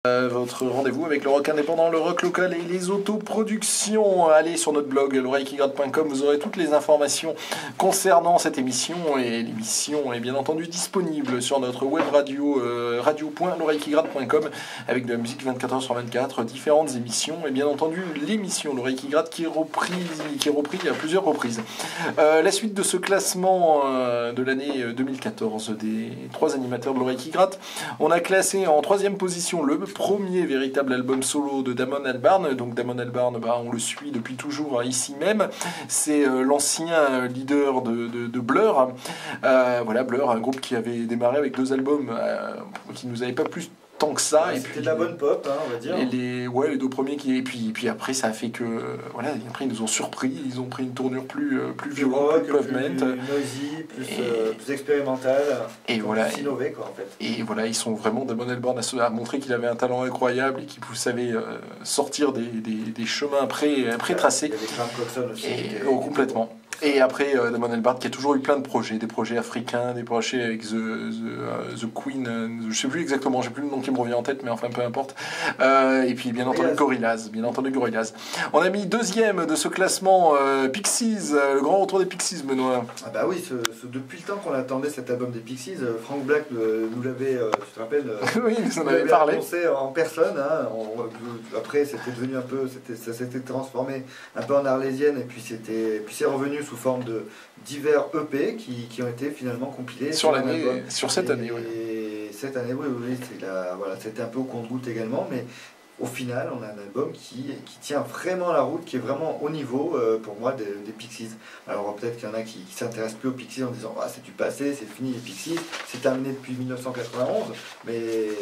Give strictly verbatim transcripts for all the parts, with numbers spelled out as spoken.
Euh, votre rendez-vous avec le rock indépendant, le rock local et les autoproductions. Allez sur notre blog l'oreille qui gratte point com, vous aurez toutes les informations concernant cette émission, et l'émission est bien entendu disponible sur notre web radio euh, radio point l'oreille qui gratte point com avec de la musique vingt-quatre heures sur vingt-quatre, différentes émissions et bien entendu l'émission l'oreille qui gratte qui est reprise, qui est reprise à plusieurs reprises. Euh, la suite de ce classement euh, de l'année deux mille quatorze des trois animateurs de l'oreille qui gratte, on a classé en troisième position le premier véritable album solo de Damon Albarn. Donc Damon Albarn, bah, on le suit depuis toujours hein, ici même. C'est euh, l'ancien leader de, de, de Blur. Euh, voilà, Blur, un groupe qui avait démarré avec deux albums euh, qui nous avaient pas plus tant que ça. Ouais, et c'était puis de la bonne pop, hein, on va dire. Et les, ouais, les deux premiers qui, et puis, et puis après ça a fait que, voilà, après ils nous ont surpris, ils ont pris une tournure plus, euh, plus violente, rock, plus pavement, plus noisy, plus, et, euh, plus expérimental, et voilà, plus innové quoi en fait. Et voilà, ils sont vraiment, Damon Albarn a, a montré qu'il avait un talent incroyable et qu'il savait euh, sortir des, des, des chemins pré, pré-tracés. Il y avait Graham Coxon aussi. Et, et, oh, complètement. Et après, euh, Damon Albarn qui a toujours eu plein de projets, des projets africains, des projets avec The, The, uh, The Queen, euh, je sais plus exactement, j'ai plus le nom qui me revient en tête, mais enfin peu importe. Euh, et puis bien entendu Gorillaz, bien entendu Gorillaz. On a mis deuxième de ce classement euh, Pixies, euh, le grand retour des Pixies, Benoît. Ah bah oui, ce, ce, depuis le temps qu'on attendait cet album des Pixies, euh, Frank Black euh, nous l'avait, euh, tu te rappelles, euh, oui, vous en nous avez parlé. annoncé en personne. Hein, on, après, c'était devenu un peu, c'était, ça s'était transformé un peu en arlésienne, et puis c'était, puis c'est revenu sous forme de divers E P qui, qui ont été finalement compilés sur, l'année, sur cette et, année. Oui. Et cette année, oui, oui, c'est la, voilà, c'était un peu au compte-goutte également, mais au final, on a un album qui, qui tient vraiment la route, qui est vraiment au niveau, euh, pour moi, des, des Pixies. Alors peut-être qu'il y en a qui, qui s'intéressent plus aux Pixies en disant ah, c'est du passé, c'est fini les Pixies, c'est terminé depuis mille neuf cent quatre-vingt-onze, mais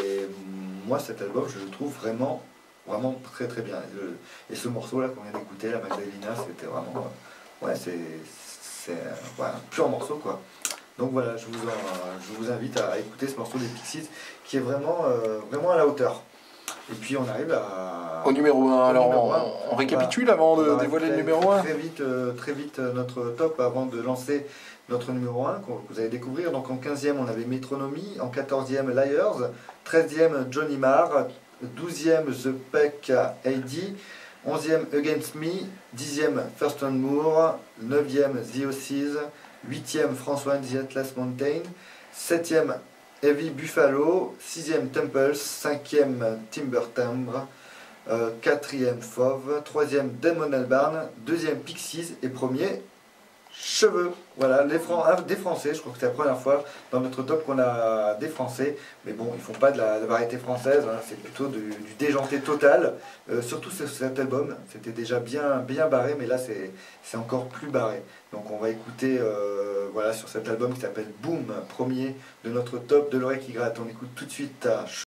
moi cet album, je le trouve vraiment, vraiment très très bien. Et, le, et ce morceau-là qu'on vient d'écouter, la Magdalena, c'était vraiment, ouais, c'est, c'est ouais, un pur morceau quoi. Donc voilà, je vous, en, je vous invite à écouter ce morceau des Pixies qui est vraiment, euh, vraiment à la hauteur. Et puis on arrive à... Au numéro un, au alors numéro on, un. on récapitule va, avant de dévoiler très, le numéro un. Très vite, euh, très vite euh, notre top avant de lancer notre numéro un que vous allez découvrir. Donc en quinzième on avait Metronomy, en quatorzième Liars, treizième Johnny Marr, douzième The Peck A D, onzième Against Me, dixième Thurston Moore, neuvième The Oasis, huitième François and the Atlas Mountain, septième Heavy Buffalo, sixième Temples, cinquième Timber Timbre, euh, quatrième Fauve, troisième Damon Albarn, deuxième Pixies et premier Cheveux. Voilà, les Fran des Français, je crois que c'est la première fois dans notre top qu'on a des Français, mais bon, ils font pas de la, de la variété française, hein, c'est plutôt du, du déjanté total, euh, surtout cet album, c'était déjà bien, bien barré, mais là c'est encore plus barré. Donc on va écouter euh, voilà, sur cet album qui s'appelle Boom, premier de notre top de l'oreille qui gratte. On écoute tout de suite à